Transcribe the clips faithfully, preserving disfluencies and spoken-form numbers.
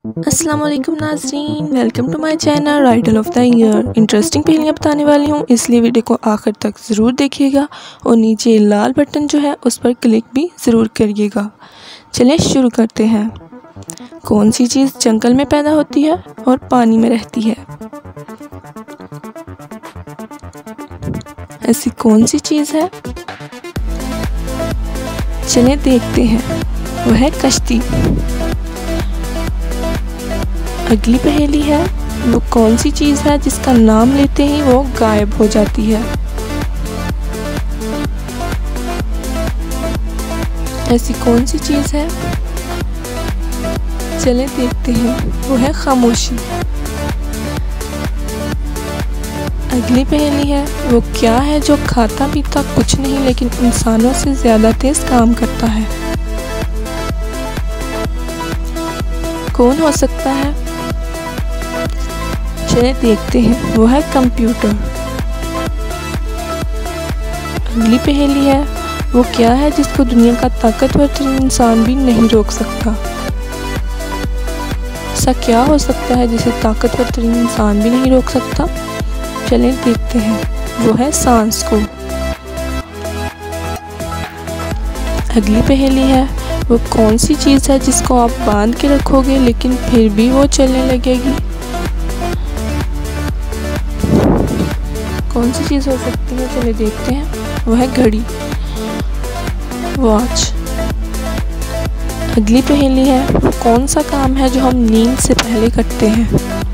अस्सलाम वालेकुम नाज़रीन, welcome to my channel riddle of the year. Interesting पहेलियाँ बताने वाली हूँ, इसलिए वीडियो को आखिर तक ज़रूर देखिएगा और नीचे लाल बटन जो है उस पर क्लिक भी ज़रूर करिएगा। चलें शुरू करते हैं। कौन सी चीज़ जंगल में पैदा होती है और पानी में रहती है? ऐसी कौन सी चीज़ है? चलें देखते हैं। वह है कश्ती। अगली पहेली है, वो कौन सी चीज़ है जिसका नाम लेते ही वो गायब हो जाती है? ऐसी कौन सी चीज़ है? चलें देखते हैं। वो है खामोशी। अगली पहेली है, वो क्या है जो खाता पीता कुछ नहीं लेकिन इंसानों से ज़्यादा तेज काम करता है? कौन हो सकता है? चलिए देखते हैं। वो है कंप्यूटर। अगली पहेली है, वो क्या है जिसको दुनिया का ताकतवर इंसान भी नहीं रोक सकता? ऐसा क्या हो सकता है जिसे ताकतवर इंसान भी नहीं रोक सकता? चलें देखते हैं। वो है सांस को। अगली पहेली है, वो कौन सी चीज़ है जिसको आप बांध के रखोगे लेकिन फिर भी वो चलने लगेगी? कौन सी चीज़ हो सकती है? चलिए देखते हैं। वो है घड़ी, वॉच। अगली पहेली है, वो कौन सा काम है जो हम नींद से पहले करते हैं?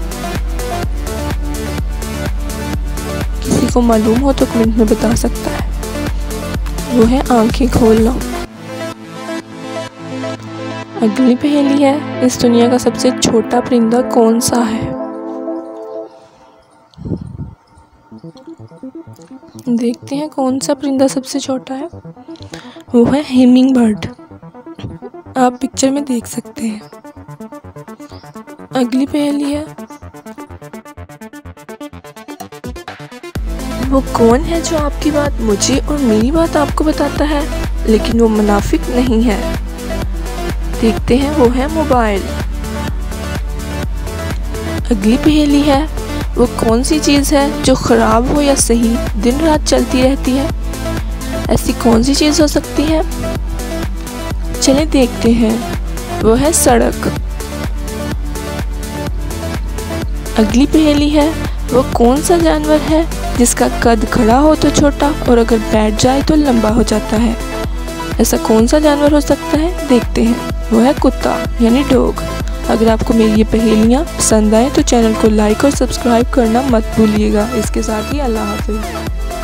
किसी को मालूम हो तो कमेंट में बता सकता है। वो है आंखें खोलना। अगली पहेली है, इस दुनिया का सबसे छोटा परिंदा कौन सा है? देखते हैं कौन सा परिंदा सबसे छोटा है। वो है हिमिंग बर्ड। आप पिक्चर में देख सकते हैं। अगली पहेली है, वो कौन है जो आपकी बात मुझे और मेरी बात आपको बताता है लेकिन वो मुनाफिक नहीं है? देखते हैं। वो है मोबाइल। अगली पहेली है, वो कौन सी चीज़ है जो ख़राब हो या सही दिन रात चलती रहती है? ऐसी कौन सी चीज़ हो सकती है? चलें देखते हैं। वो है सड़क। अगली पहेली है, वो कौन सा जानवर है जिसका कद खड़ा हो तो छोटा और अगर बैठ जाए तो लंबा हो जाता है? ऐसा कौन सा जानवर हो सकता है? देखते हैं। वो है कुत्ता यानी डॉग। अगर आपको मेरी ये पहेलियाँ पसंद आए तो चैनल को लाइक और सब्सक्राइब करना मत भूलिएगा। इसके साथ ही अल्लाह हाफ़िज़।